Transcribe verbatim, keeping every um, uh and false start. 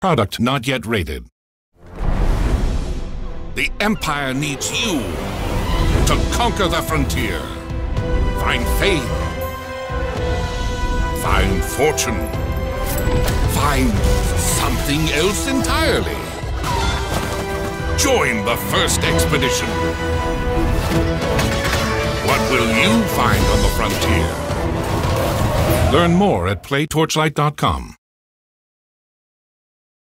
Product not yet rated. The Empire needs you to conquer the frontier. Find faith. Find fortune. Find something else entirely. Join the first expedition. What will you find on the frontier? Learn more at play torchlight dot com.